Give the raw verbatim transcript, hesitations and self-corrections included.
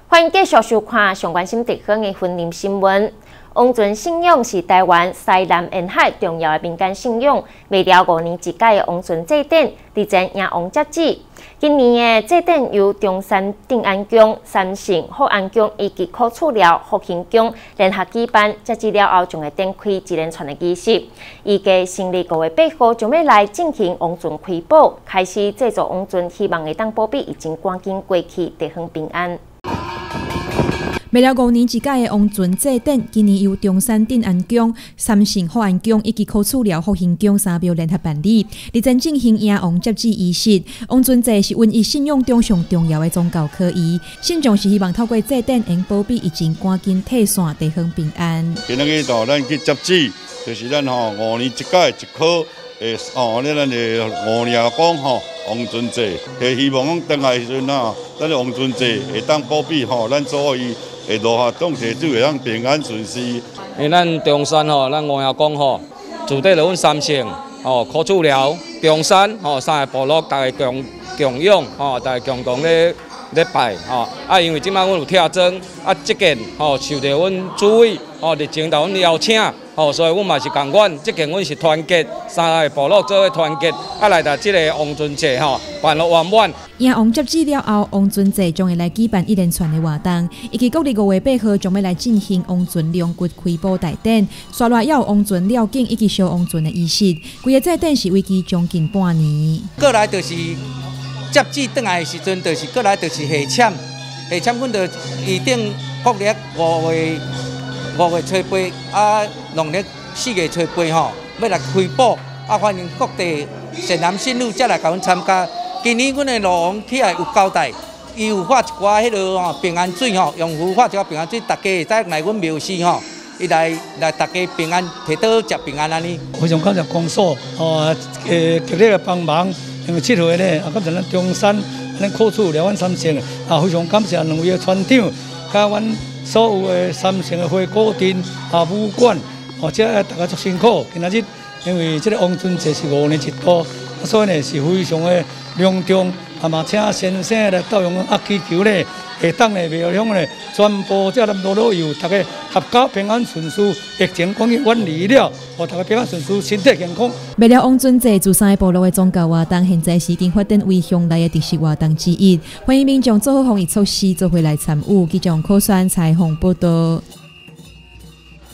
欢迎继续收看上关心地方的婚姻新闻。王船信仰是台湾西南沿海重要的民间信仰。每了五年一届的王船祭典，日前迎王接旨。今年的祭典由中山定安宫、三圣福安宫以及考处寮福兴宫联合举办。接旨了后，将会展开一连串的仪式。预计新历五月八号将要来进行王船开宝，开始制作王船，希望会当保庇已经赶紧过去，地方平安。 未了五年一届的王船祭典，今年由中山定安宫、三圣福安宫以及考处寮福兴宫三庙联合办理，日前进行迎王接旨仪式。王船祭是瘟疫信仰中上重要的宗教科仪，信众是希望透过祭典，能保庇疫情赶紧退散，地方平安。 今日去到咱去接旨，就是咱吼五年一届的一考，诶，哦，咱咱的五年讲吼王船祭，诶，希望讲等来时阵啊，咱王船祭会当保庇吼，咱所有。 会落下当地就会当平安顺遂。 因咱中山吼，咱王爷公吼，住在阮三圣吼、考处寮、中山吼三个部落，大家共共用吼，大家共同咧咧拜吼。啊，因为即摆阮有拆庄，啊，即件吼受到阮主委吼日前到阮邀请吼，所以阮嘛是共阮，即件阮是团结三个部落做伙团结，啊来到即个王船祭吼办了圆满。 迎王接旨了后，王船祭将会来举办一连串的活动，以及国历五月八号将要来进行王船龙骨开宝大典，刷落要王船吊颈以及烧王船的仪式。规个祭典是为期将近半年。 过来就是接旨转来的时阵，就是过来就是下签，下签阮就预定国历五月五月初八啊，农历四月初八吼，要来开宝啊，欢迎各地善男信女才来甲阮参加。 今年阮的路王起来有交代，伊有发一寡迄落吼平安水吼，用符发一寡平安水，大家会使来阮庙寺吼，伊来来大家平安，摕倒食平安安尼。 非常感谢公所哦，诶极力来帮忙，因为七岁咧，啊，感谢咱中山、咱考处寮、阮三圣啊，非常感谢两位的船长，甲阮所有的三圣的花果镇啊武馆，哦，即大家足辛苦。今仔日因为即个王船祭是五年一度，所以呢是非常的。 隆重，啊嘛，请先生来到用啊祈求咧，下当的庙乡咧，全部这咱多路游，大家合家平安顺遂，疫情赶紧远离了，互大家平安顺遂，身体健康。 为了王船祭，自三个部落的宗教活动，现在是已经发展为乡内的特色活动之一，欢迎民众做好防疫措施，做回来参与，记者柯选采访报道。